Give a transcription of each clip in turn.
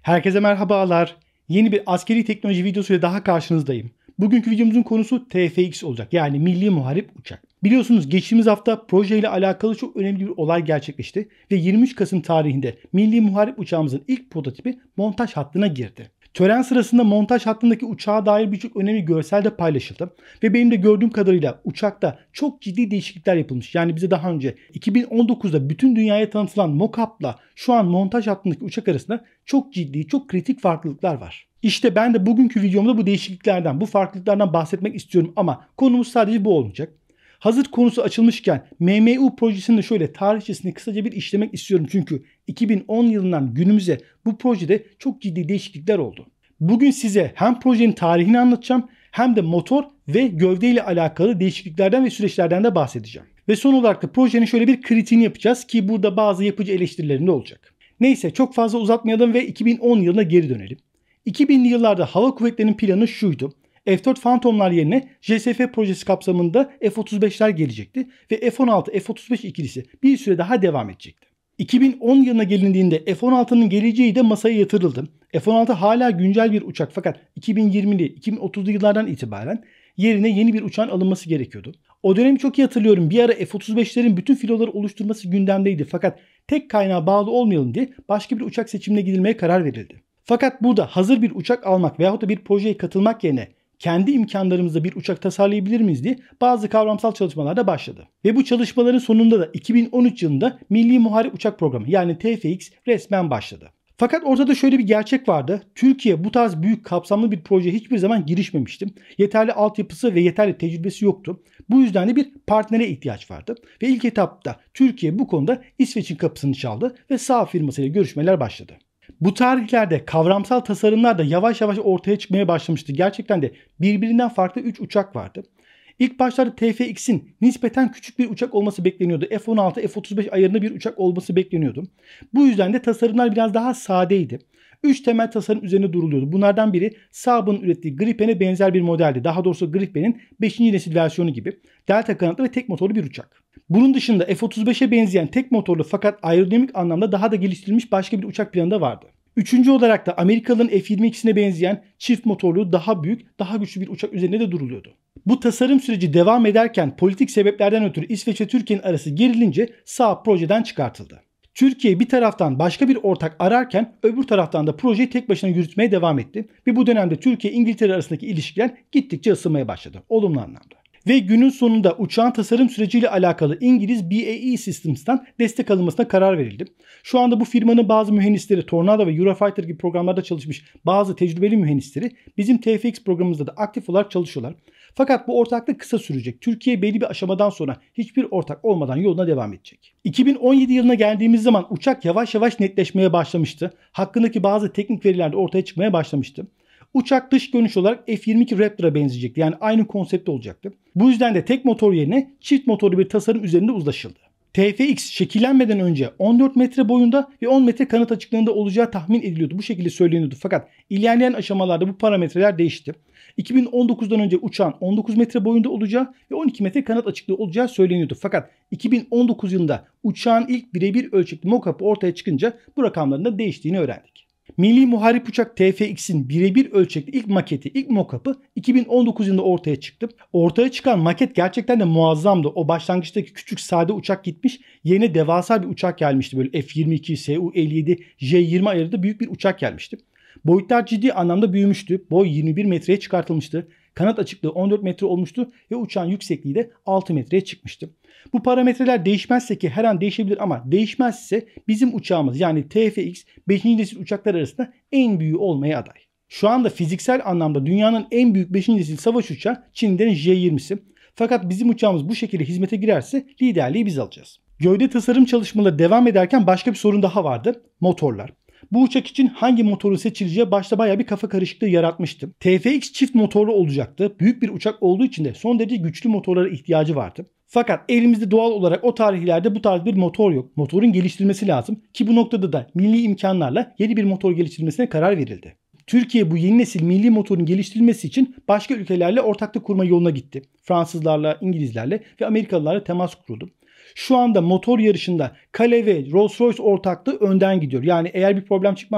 Herkese merhabalar. Yeni bir askeri teknoloji videosuyla daha karşınızdayım. Bugünkü videomuzun konusu TFX olacak. Yani Milli Muharip Uçak. Biliyorsunuz geçtiğimiz hafta projeyle alakalı çok önemli bir olay gerçekleşti ve 23 Kasım tarihinde Milli Muharip uçağımızın ilk prototipi montaj hattına girdi. Tören sırasında montaj hattındaki uçağa dair birçok önemli görsel de paylaşıldı. Ve benim de gördüğüm kadarıyla uçakta çok ciddi değişiklikler yapılmış. Yani bize daha önce 2019'da bütün dünyaya tanıtılan mock-up'la şu an montaj hattındaki uçak arasında çok ciddi, çok kritik farklılıklar var. İşte ben de bugünkü videomda bu değişikliklerden, bu farklılıklardan bahsetmek istiyorum ama konumuz sadece bu olmayacak. Hazır konusu açılmışken MMU projesini de şöyle tarihçesini kısaca bir işlemek istiyorum. Çünkü 2010 yılından günümüze bu projede çok ciddi değişiklikler oldu. Bugün size hem projenin tarihini anlatacağım hem de motor ve gövde ile alakalı değişikliklerden ve süreçlerden de bahsedeceğim. Ve son olarak da projenin şöyle bir kritiğini yapacağız ki burada bazı yapıcı eleştirilerim de olacak. Neyse çok fazla uzatmayalım ve 2010 yılına geri dönelim. 2000'li yıllarda hava kuvvetlerinin planı şuydu. F-4 Phantom'lar yerine JSF projesi kapsamında F-35'ler gelecekti ve F-16, F-35 ikilisi bir süre daha devam edecekti. 2010 yılına gelindiğinde F-16'nın geleceği de masaya yatırıldı. F-16 hala güncel bir uçak fakat 2020'li, 2030'lu yıllardan itibaren yerine yeni bir uçağın alınması gerekiyordu. O dönemi çok iyi hatırlıyorum. Bir ara F-35'lerin bütün filoları oluşturması gündemdeydi fakat tek kaynağa bağlı olmayalım diye başka bir uçak seçimine gidilmeye karar verildi. Fakat burada hazır bir uçak almak veyahut da bir projeye katılmak yerine kendi imkanlarımızla bir uçak tasarlayabilir miyiz diye bazı kavramsal çalışmalar da başladı. Ve bu çalışmaların sonunda da 2013 yılında Milli Muharip Uçak Programı yani TFX resmen başladı. Fakat ortada şöyle bir gerçek vardı. Türkiye bu tarz büyük kapsamlı bir projeye hiçbir zaman girişmemişti. Yeterli altyapısı ve yeterli tecrübesi yoktu. Bu yüzden de bir partnere ihtiyaç vardı. Ve ilk etapta Türkiye bu konuda İsveç'in kapısını çaldı ve Saab firmasıyla görüşmeler başladı. Bu tarihlerde kavramsal tasarımlar da yavaş yavaş ortaya çıkmaya başlamıştı. Gerçekten de birbirinden farklı 3 uçak vardı. İlk başlarda TFX'in nispeten küçük bir uçak olması bekleniyordu. F-16, F-35 ayarında bir uçak olması bekleniyordu. Bu yüzden de tasarımlar biraz daha sadeydi. 3 temel tasarım üzerine duruluyordu. Bunlardan biri Saab'ın ürettiği Gripen'e benzer bir modeldi. Daha doğrusu Gripen'in 5. nesil versiyonu gibi. Delta kanatlı ve tek motorlu bir uçak. Bunun dışında F-35'e benzeyen tek motorlu fakat aerodinamik anlamda daha da geliştirilmiş başka bir uçak planı da vardı. Üçüncü olarak da Amerikalıların F-22'sine benzeyen çift motorlu, daha büyük, daha güçlü bir uçak üzerinde de duruluyordu. Bu tasarım süreci devam ederken politik sebeplerden ötürü İsveç ve Türkiye'nin arası gerilince Saab projeden çıkartıldı. Türkiye bir taraftan başka bir ortak ararken öbür taraftan da projeyi tek başına yürütmeye devam etti. Ve bu dönemde Türkiye-İngiltere arasındaki ilişkiler gittikçe ısınmaya başladı. Olumlu anlamda. Ve günün sonunda uçağın tasarım süreciyle alakalı İngiliz BAE Systems'tan destek alınmasına karar verildi. Şu anda bu firmanın bazı mühendisleri Tornado ve Eurofighter gibi programlarda çalışmış bazı tecrübeli mühendisleri bizim TFX programımızda da aktif olarak çalışıyorlar. Fakat bu ortaklık kısa sürecek. Türkiye belli bir aşamadan sonra hiçbir ortak olmadan yoluna devam edecek. 2017 yılına geldiğimiz zaman uçak yavaş yavaş netleşmeye başlamıştı. Hakkındaki bazı teknik veriler de ortaya çıkmaya başlamıştı. Uçak dış görünüş olarak F-22 Raptor'a benzeyecekti. Yani aynı konsepte olacaktı. Bu yüzden de tek motor yerine çift motorlu bir tasarım üzerinde uzlaşıldı. TFX şekillenmeden önce 14 metre boyunda ve 10 metre kanat açıklığında olacağı tahmin ediliyordu. Bu şekilde söyleniyordu. Fakat ilerleyen aşamalarda bu parametreler değişti. 2019'dan önce uçağın 19 metre boyunda olacağı ve 12 metre kanat açıklığı olacağı söyleniyordu. Fakat 2019 yılında uçağın ilk birebir ölçekli mock-up'ı ortaya çıkınca bu rakamların da değiştiğini öğrendik. Milli Muharip Uçak TFX'in birebir ölçekli ilk maketi, ilk mock-up'ı 2019 yılında ortaya çıktı. Ortaya çıkan maket gerçekten de muazzamdı. O başlangıçtaki küçük sade uçak gitmiş, yerine devasa bir uçak gelmişti. Böyle F-22, Su-57, J-20 ayarında büyük bir uçak gelmişti. Boyutlar ciddi anlamda büyümüştü. Boy 21 metreye çıkartılmıştı. Kanat açıklığı 14 metre olmuştu ve uçağın yüksekliği de 6 metreye çıkmıştı. Bu parametreler değişmezse ki her an değişebilir ama değişmezse bizim uçağımız yani TFX 5. nesil uçaklar arasında en büyüğü olmaya aday. Şu anda fiziksel anlamda dünyanın en büyük 5. nesil savaş uçağı Çin'den J-20'si. Fakat bizim uçağımız bu şekilde hizmete girerse liderliği biz alacağız. Gövde tasarım çalışmaları devam ederken başka bir sorun daha vardı. Motorlar. Bu uçak için hangi motoru seçileceği başta bayağı bir kafa karışıklığı yaratmıştı. TFX çift motorlu olacaktı. Büyük bir uçak olduğu için de son derece güçlü motorlara ihtiyacı vardı. Fakat elimizde doğal olarak o tarihlerde bu tarz bir motor yok. Motorun geliştirilmesi lazım ki bu noktada da milli imkanlarla yeni bir motor geliştirilmesine karar verildi. Türkiye bu yeni nesil milli motorun geliştirilmesi için başka ülkelerle ortaklık kurma yoluna gitti. Fransızlarla, İngilizlerle ve Amerikalılarla temas kuruldu. Şu anda motor yarışında Kale ve Rolls-Royce ortaklığı önden gidiyor. Yani eğer bir problem çıkmazsa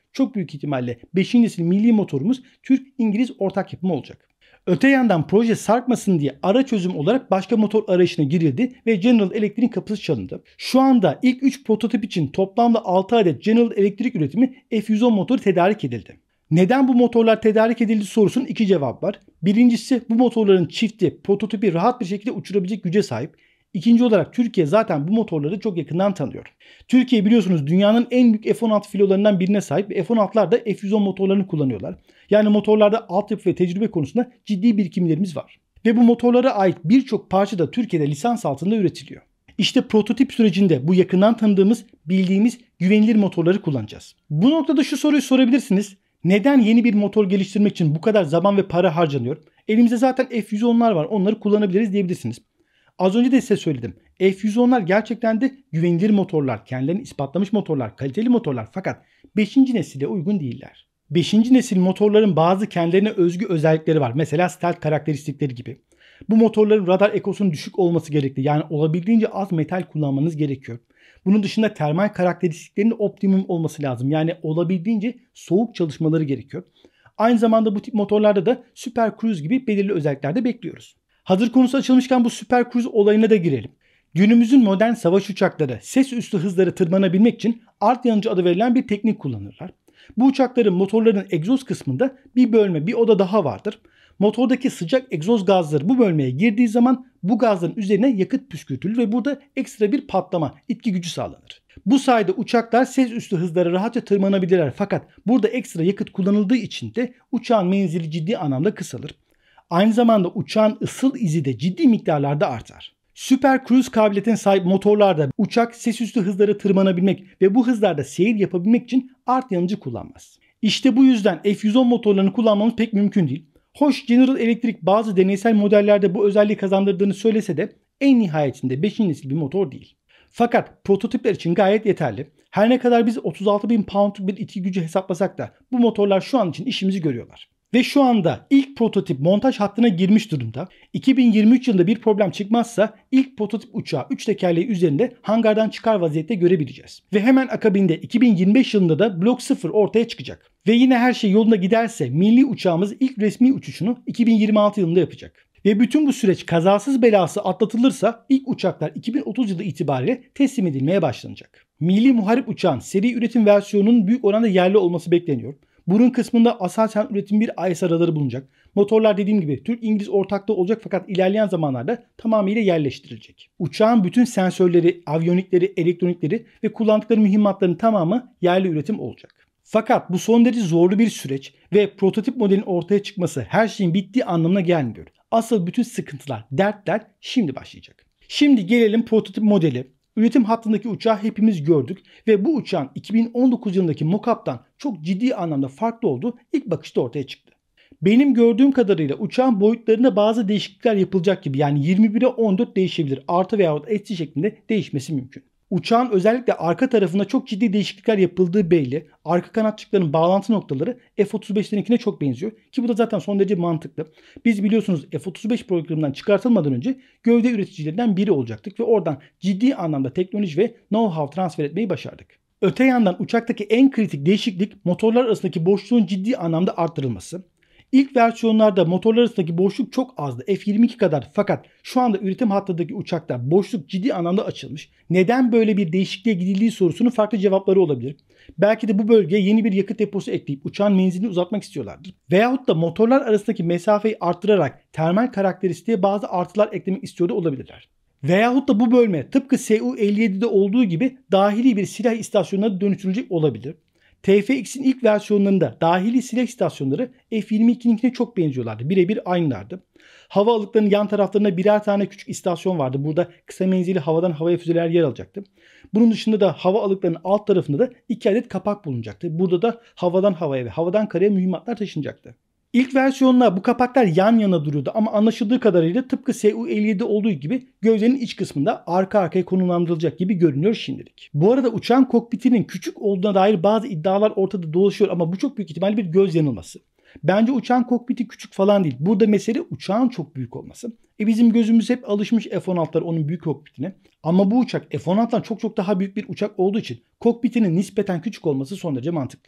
Çok büyük ihtimalle 5. nesil milli motorumuz Türk-İngiliz ortak yapımı olacak. Öte yandan proje sarkmasın diye ara çözüm olarak başka motor arayışına girildi ve General Electric'in kapısı çalındı. Şu anda ilk 3 prototip için toplamda 6 adet General Electric üretimi F110 motoru tedarik edildi. Neden bu motorlar tedarik edildi sorusunun 2 cevabı var. Birincisi, bu motorların çifti prototipi rahat bir şekilde uçurabilecek güce sahip. İkinci olarak Türkiye zaten bu motorları çok yakından tanıyor. Türkiye biliyorsunuz dünyanın en büyük F-16 filolarından birine sahip ve F-16'lar da F-110 motorlarını kullanıyorlar. Yani motorlarda altyapı ve tecrübe konusunda ciddi birikimlerimiz var. Ve bu motorlara ait birçok parça da Türkiye'de lisans altında üretiliyor. İşte prototip sürecinde bu yakından tanıdığımız, bildiğimiz güvenilir motorları kullanacağız. Bu noktada şu soruyu sorabilirsiniz. Neden yeni bir motor geliştirmek için bu kadar zaman ve para harcanıyor? Elimizde zaten F-110'lar var, onları kullanabiliriz diyebilirsiniz. Az önce de size söyledim. F-110'lar gerçekten de güvenilir motorlar, kendilerini ispatlamış motorlar, kaliteli motorlar, fakat 5. nesile uygun değiller. 5. nesil motorların bazı kendilerine özgü özellikleri var. Mesela stealth karakteristikleri gibi. Bu motorların radar ekosunun düşük olması gerekli. Yani olabildiğince az metal kullanmanız gerekiyor. Bunun dışında termal karakteristiklerinin optimum olması lazım. Yani olabildiğince soğuk çalışmaları gerekiyor. Aynı zamanda bu tip motorlarda da Super Cruise gibi belirli özellikler de bekliyoruz. Hazır konusu açılmışken bu Super Cruise olayına da girelim. Günümüzün modern savaş uçakları ses üstü hızları tırmanabilmek için art yanıcı adı verilen bir teknik kullanırlar. Bu uçakların motorların egzoz kısmında bir bölme, bir oda daha vardır. Motordaki sıcak egzoz gazları bu bölmeye girdiği zaman bu gazların üzerine yakıt püskürtülür ve burada ekstra bir patlama, itki gücü sağlanır. Bu sayede uçaklar ses üstü hızlara rahatça tırmanabilirler, fakat burada ekstra yakıt kullanıldığı için de uçağın menzili ciddi anlamda kısalır. Aynı zamanda uçağın ısıl izi de ciddi miktarlarda artar. Süper cruise kabiliyetine sahip motorlarda uçak ses üstü hızlara tırmanabilmek ve bu hızlarda seyir yapabilmek için art yanıcı kullanmaz. İşte bu yüzden F-110 motorlarını kullanmamız pek mümkün değil. Hoş, General Electric bazı deneysel modellerde bu özelliği kazandırdığını söylese de en nihayetinde 5. nesil bir motor değil. Fakat prototipler için gayet yeterli. Her ne kadar biz 36.000 poundluk bir itki gücü hesaplasak da bu motorlar şu an için işimizi görüyorlar. Ve şu anda ilk prototip montaj hattına girmiş durumda. 2023 yılında bir problem çıkmazsa ilk prototip uçağı 3 tekerleği üzerinde hangardan çıkar vaziyette görebileceğiz. Ve hemen akabinde 2025 yılında da Block 0 ortaya çıkacak. Ve yine her şey yolunda giderse milli uçağımız ilk resmi uçuşunu 2026 yılında yapacak. Ve bütün bu süreç kazasız belası atlatılırsa ilk uçaklar 2030 yılı itibariyle teslim edilmeye başlanacak. Milli Muharip uçağın seri üretim versiyonunun büyük oranda yerli olması bekleniyor. Burun kısmında asasen üretim bir IS radarı bulunacak. Motorlar dediğim gibi Türk-İngiliz ortakta olacak, fakat ilerleyen zamanlarda tamamıyla yerleştirilecek. Uçağın bütün sensörleri, aviyonikleri, elektronikleri ve kullandıkları mühimmatların tamamı yerli üretim olacak. Fakat bu son derece zorlu bir süreç ve prototip modelin ortaya çıkması her şeyin bittiği anlamına gelmiyor. Asıl bütün sıkıntılar, dertler şimdi başlayacak. Şimdi gelelim prototip modeli. Üretim hattındaki uçağı hepimiz gördük ve bu uçağın 2019 yılındaki mock-up'tan çok ciddi anlamda farklı olduğu ilk bakışta ortaya çıktı. Benim gördüğüm kadarıyla uçağın boyutlarında bazı değişiklikler yapılacak gibi, yani 21'e 14 değişebilir, artı veyahut eksi şeklinde değişmesi mümkün. Uçağın özellikle arka tarafında çok ciddi değişiklikler yapıldığı belli. Arka kanatçıkların bağlantı noktaları F-35'lerinkine çok benziyor ki bu da zaten son derece mantıklı. Biz biliyorsunuz F-35 programından çıkartılmadan önce gövde üreticilerinden biri olacaktık ve oradan ciddi anlamda teknoloji ve know-how transfer etmeyi başardık. Öte yandan uçaktaki en kritik değişiklik motorlar arasındaki boşluğun ciddi anlamda arttırılması. İlk versiyonlarda motorlar arasındaki boşluk çok azdı, F-22 kadar, fakat şu anda üretim hattındaki uçakta boşluk ciddi anlamda açılmış. Neden böyle bir değişikliğe gidildiği sorusunun farklı cevapları olabilir. Belki de bu bölgeye yeni bir yakıt deposu ekleyip uçağın menzilini uzatmak istiyorlardır. Veyahut da motorlar arasındaki mesafeyi arttırarak termal karakteristiğe bazı artılar eklemek istiyor da olabilirler. Veyahut da bu bölme tıpkı Su-57'de olduğu gibi dahili bir silah istasyonuna dönüştürülecek olabilir. TFX'in ilk versiyonlarında dahili silah istasyonları F-22'ninkine çok benziyorlardı. Birebir aynılardı. Hava alıklarının yan taraflarında birer tane küçük istasyon vardı. Burada kısa menzili havadan havaya füzeler yer alacaktı. Bunun dışında da hava alıklarının alt tarafında da 2 adet kapak bulunacaktı. Burada da havadan havaya ve havadan karaya mühimmatlar taşınacaktı. İlk versiyonla bu kapaklar yan yana duruyordu ama anlaşıldığı kadarıyla tıpkı Su-57'de olduğu gibi gövdenin iç kısmında arka arkaya konumlandırılacak gibi görünüyor şimdilik. Bu arada uçağın kokpitinin küçük olduğuna dair bazı iddialar ortada dolaşıyor ama bu çok büyük ihtimalle bir göz yanılması. Bence uçağın kokpiti küçük falan değil. Burada mesele uçağın çok büyük olması. Bizim gözümüz hep alışmış F-16'lar onun büyük kokpitine. Ama bu uçak F-16'dan çok daha büyük bir uçak olduğu için kokpitinin nispeten küçük olması son derece mantıklı.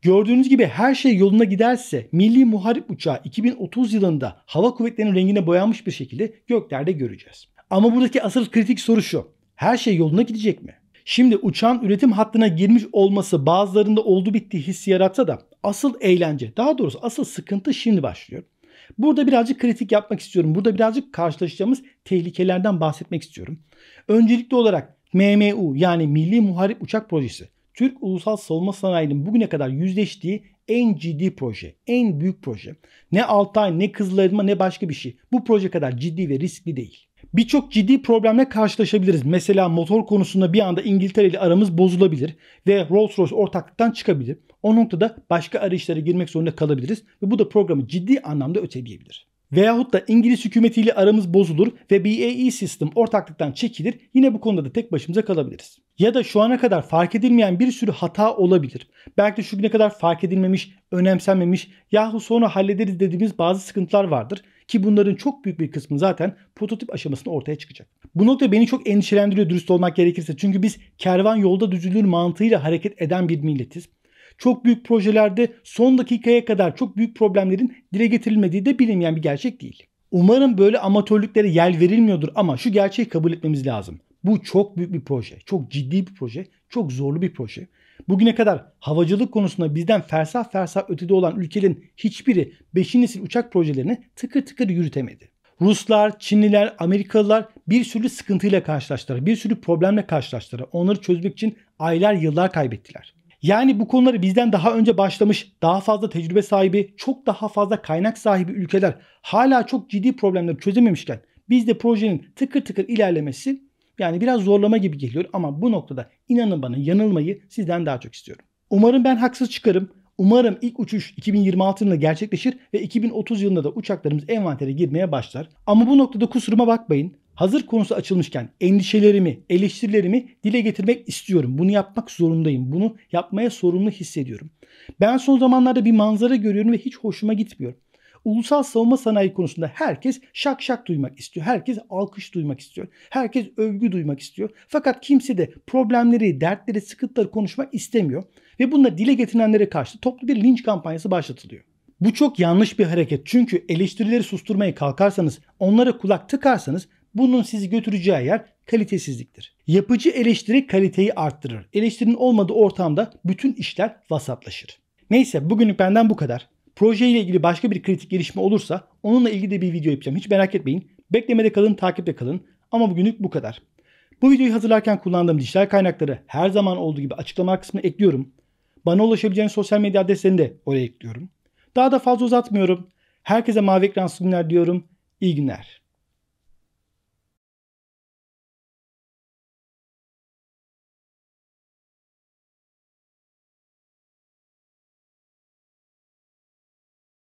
Gördüğünüz gibi her şey yoluna giderse Milli Muharip Uçağı 2030 yılında hava kuvvetlerinin rengine boyanmış bir şekilde göklerde göreceğiz. Ama buradaki asıl kritik soru şu: her şey yoluna gidecek mi? Şimdi uçağın üretim hattına girmiş olması bazılarında oldu bitti hissi yaratsa da asıl eğlence, daha doğrusu asıl sıkıntı şimdi başlıyor. Burada birazcık kritik yapmak istiyorum. Burada birazcık karşılaşacağımız tehlikelerden bahsetmek istiyorum. Öncelikli olarak MMU yani Milli Muharip Uçak Projesi, Türk Ulusal Savunma Sanayi'nin bugüne kadar yüzleştiği en ciddi proje, en büyük proje. Ne Altay, ne Kızılelma, ne başka bir şey. Bu proje kadar ciddi ve riskli değil. Birçok ciddi problemle karşılaşabiliriz. Mesela motor konusunda bir anda İngiltere ile aramız bozulabilir ve Rolls-Royce ortaklıktan çıkabilir. O noktada başka arayışlara girmek zorunda kalabiliriz ve bu da programı ciddi anlamda öteleyebilir. Veyahut da İngiliz hükümetiyle aramız bozulur ve BAE System ortaklıktan çekilir. Yine bu konuda da tek başımıza kalabiliriz. Ya da şu ana kadar fark edilmeyen bir sürü hata olabilir. Belki de şu güne kadar fark edilmemiş, önemsenmemiş yahu sonra hallederiz dediğimiz bazı sıkıntılar vardır. Ki bunların çok büyük bir kısmı zaten prototip aşamasında ortaya çıkacak. Bu nokta beni çok endişelendiriyor dürüst olmak gerekirse. Çünkü biz kervan yolda düzülür mantığıyla hareket eden bir milletiz. Çok büyük projelerde son dakikaya kadar çok büyük problemlerin dile getirilmediği de bilinmeyen bir gerçek değil. Umarım böyle amatörlüklere yer verilmiyordur ama şu gerçeği kabul etmemiz lazım. Bu çok büyük bir proje, çok ciddi bir proje, çok zorlu bir proje. Bugüne kadar havacılık konusunda bizden fersah fersah ötede olan ülkelerin hiçbiri 5. nesil uçak projelerini tıkır tıkır yürütemedi. Ruslar, Çinliler, Amerikalılar bir sürü sıkıntıyla karşılaştılar, bir sürü problemle karşılaştılar. Onları çözmek için aylar yıllar kaybettiler. Yani bu konuları bizden daha önce başlamış, daha fazla tecrübe sahibi, çok daha fazla kaynak sahibi ülkeler hala çok ciddi problemleri çözememişken biz de projenin tıkır tıkır ilerlemesi yani biraz zorlama gibi geliyor ama bu noktada inanın bana yanılmayı sizden daha çok istiyorum. Umarım ben haksız çıkarım. Umarım ilk uçuş 2026 yılında gerçekleşir ve 2030 yılında da uçaklarımız envantere girmeye başlar. Ama bu noktada kusuruma bakmayın. Hazır konusu açılmışken endişelerimi, eleştirilerimi dile getirmek istiyorum. Bunu yapmak zorundayım. Bunu yapmaya sorumlu hissediyorum. Ben son zamanlarda bir manzara görüyorum ve hiç hoşuma gitmiyor. Ulusal savunma sanayi konusunda herkes şak şak duymak istiyor. Herkes alkış duymak istiyor. Herkes övgü duymak istiyor. Fakat kimse de problemleri, dertleri, sıkıntıları konuşmak istemiyor. Ve bunları dile getirenlere karşı toplu bir linç kampanyası başlatılıyor. Bu çok yanlış bir hareket. Çünkü eleştirileri susturmaya kalkarsanız, onlara kulak tıkarsanız bunun sizi götüreceği yer kalitesizliktir. Yapıcı eleştiri kaliteyi arttırır. Eleştirinin olmadığı ortamda bütün işler vasatlaşır. Neyse bugünlük benden bu kadar. Proje ile ilgili başka bir kritik gelişme olursa onunla ilgili de bir video yapacağım. Hiç merak etmeyin. Beklemede kalın, takipte kalın. Ama bugünlük bu kadar. Bu videoyu hazırlarken kullandığım dijital kaynakları her zaman olduğu gibi açıklama kısmına ekliyorum. Bana ulaşabileceğiniz sosyal medya adreslerini de oraya ekliyorum. Daha da fazla uzatmıyorum. Herkese mavi ekransız günler diyorum. İyi günler.